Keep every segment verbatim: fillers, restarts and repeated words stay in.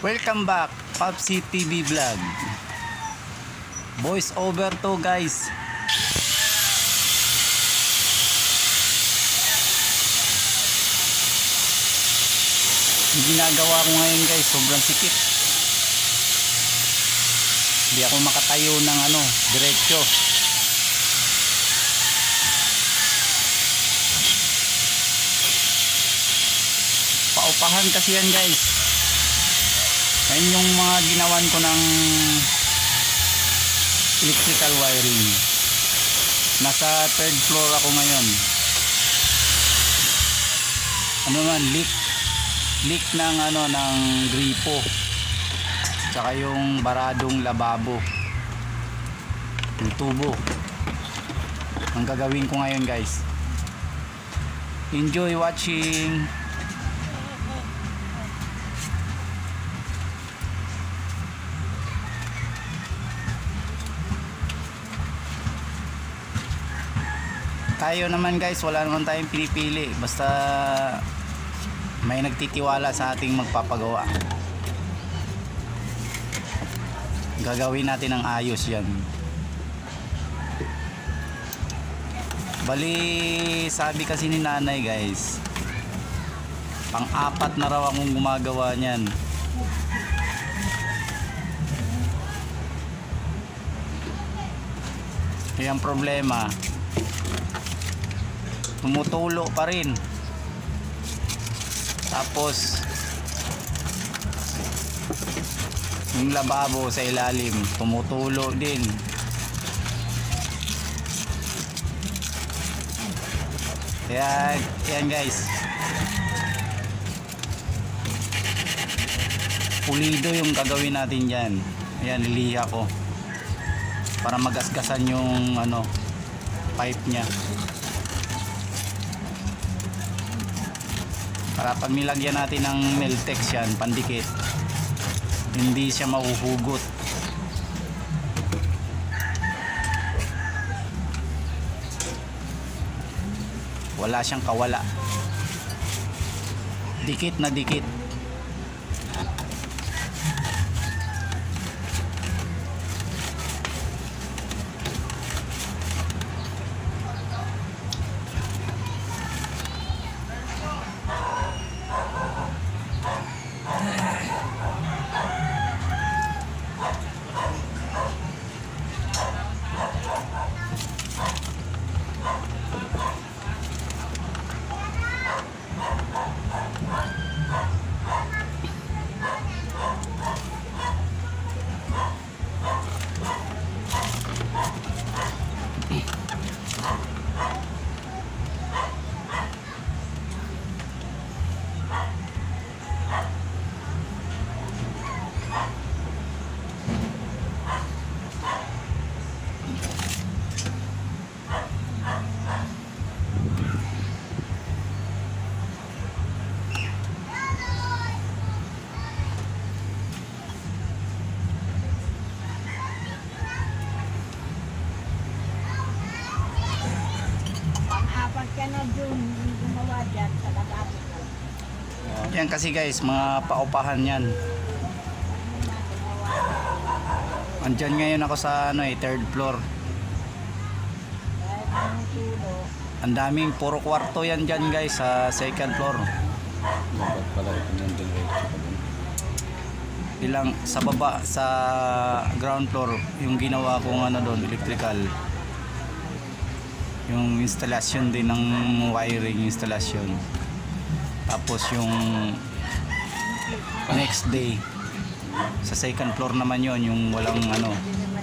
Welcome back, Popsi T V Vlog. Voice over to guys. Yung ginagawa ko ngayon guys, sobrang sikip. Hindi ako makatayo ng ano, diretso. Paupahan kasi yan guys. Ayan yung mga ginawan ko ng electrical wiring. Nasa third floor ako ngayon. Ano man, leak leak ng ano ng gripo. Tsaka yung baradong lababo. Yung tubo. Ang gagawin ko ngayon guys. Enjoy watching. Tayo naman guys, wala naman tayong pinipili, basta may nagtitiwala sa ating magpapagawa. Gagawin natin ang ayos yan. Bali, sabi kasi ni nanay guys, pang-apat na raw akong gumagawa niyan. Kaya ang problema, tumutulo pa rin. Tapos yung lababo sa ilalim tumutulo din. Kaya yan guys, pulido yung gagawin natin dyan. Ayan, liliha ko para magasgasan yung ano pipe nya, para pag nilagyan natin ng Meltex yan, pandikit, hindi siya mahuhugot. Wala siyang kawala. Dikit na dikit. Yan kasi guys, mga paupahan yan. Andyan ngayon ako sa ano eh, third floor. Ang daming puro kwarto yan dyan guys sa second floor. Ilang sa baba, sa ground floor, yung ginawa kong ano doon, electrical. Yung installation din ng wiring, installation. Tapos yung next day sa second floor naman yon, yung walang ano,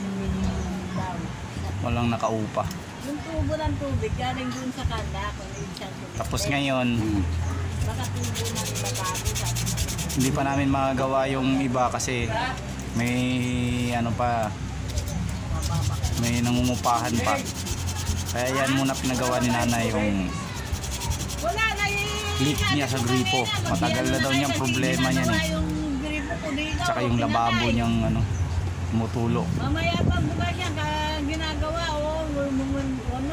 walang nakaupa. Yung tubo ng tubig galing dun sa kanda. Tapos ngayon baka tubo ng lababo. hindi pa namin magagawa yung iba kasi may ano pa, may nangungupahan pa. Kaya yan muna pinagawa ni nanay, yung leak niya sa gripo. Matagal na daw niyang problema niyan eh. Tsaka yung lababo niyang ano, tumutulo. Mamaya pa bukas niya ginagawa, oh, ano,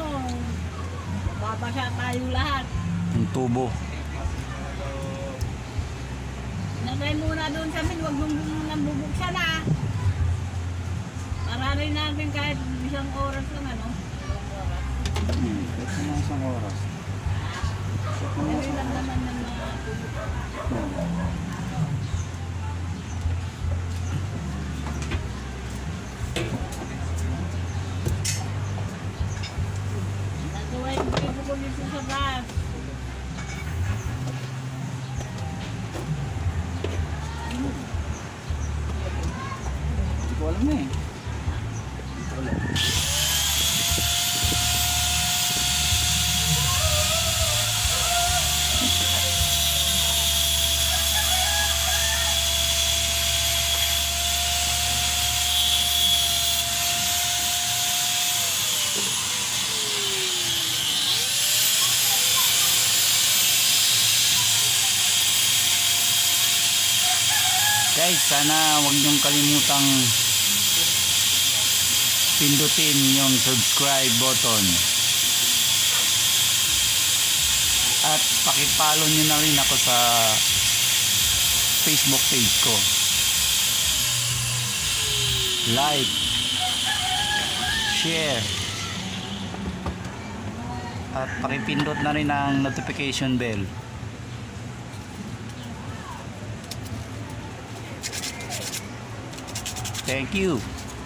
babasa tayo lahat. Yung tubo. Lagay muna doon sa amin, huwag mong nang bubuksan ah. Para rin natin kahit isang oras lang ano. Isang oras. Hmm, ito na isang oras. Dali lang naman ng mga tulog. Nagawa yung bigo ko dito sa gas. Hindi ko alam eh. Wala. Guys, sana huwag niyong kalimutang pindutin yung subscribe button at pakipollow niyo na rin ako sa Facebook page ko. Like, share, at pakipindot na rin ang notification bell. Thank you.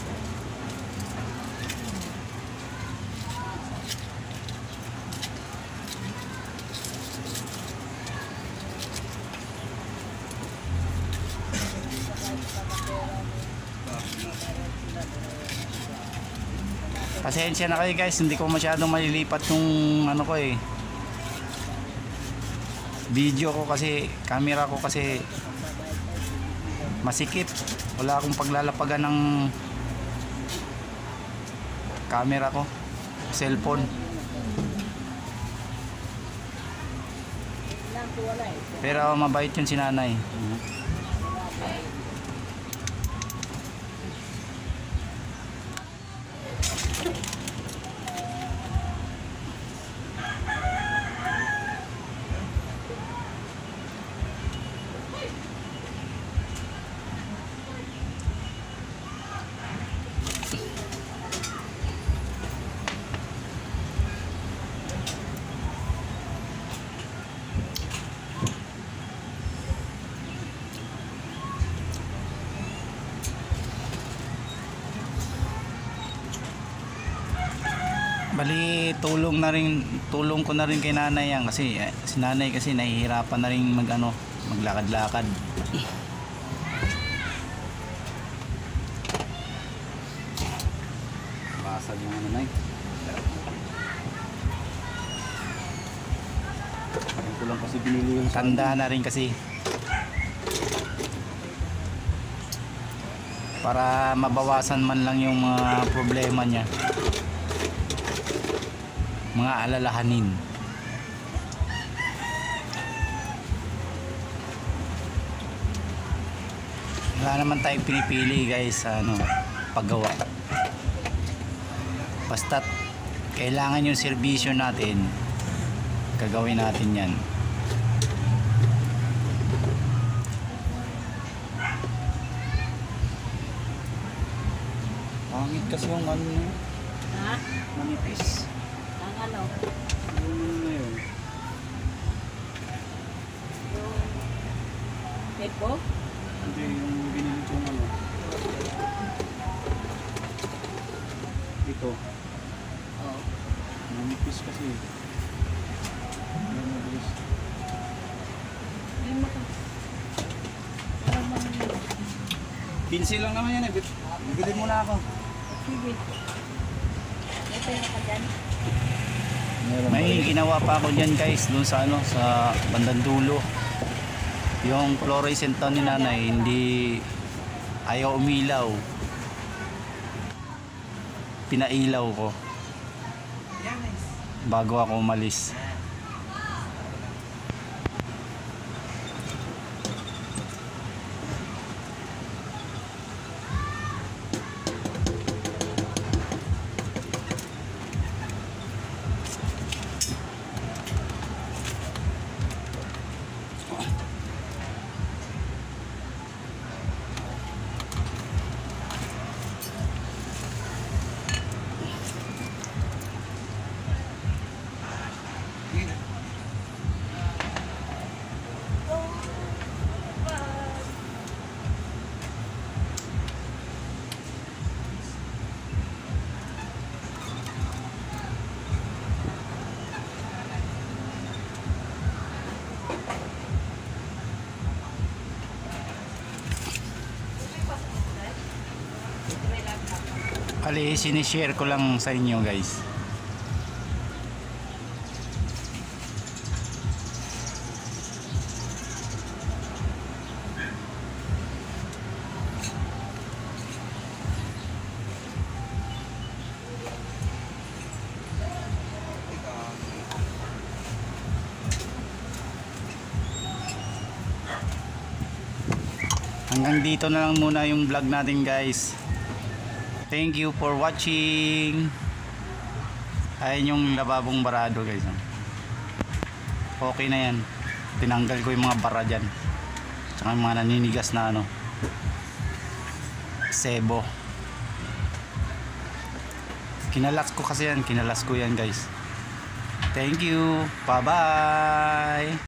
Pasensya na kayo guys, hindi ko masyadong malilipat yung ano ko eh, video ko kasi, camera ko kasi masikip. Wala akong paglalapagan ng camera ko, cellphone. Pero mabait yun si nanay. Bali, tulong na rin, tulong ko na rin kay nanay yan kasi eh, si nanay kasi nahihirapan na rin mag ano, maglakad-lakad. Basag yung ano nay. Ayun ko lang kasi binili yung tanda na rin kasi. Para mabawasan man lang yung mga problema niya, mga alalahanin. Wala naman tayong pinipili guys sa ano, paggawa. Basta't kailangan yung serbisyo natin, gagawin natin yan. Pangit kasi yung ano, Ha? manipis. Ang ano? Yung na yun. Yung tepo? Hindi, yung binili kong ano. Ito. Oo. Manipis kasi. Ano mabilis. Yung maka... Parang mang... Pinsil lang naman yan eh. Bibili muna ako. Sige. May pera ka dyan? May ginawa pa ako dyan guys, dun sa ano, sa bandang dulo. Yung fluorescent ni nanay, hindi ayaw umilaw. Pinailaw ko bago ako umalis. Bali, sinishare ko lang sa inyo guys. Hanggang dito na lang muna yung vlog natin guys. Thank you for watching. Ayan yung lababong barado guys. Okay na yan. Tinanggal ko yung mga bara dyan. Tsaka yung mga naninigas na ano, sebo. Kinalas ko kasi yan. Kinalas ko yan guys. Thank you. Bye bye.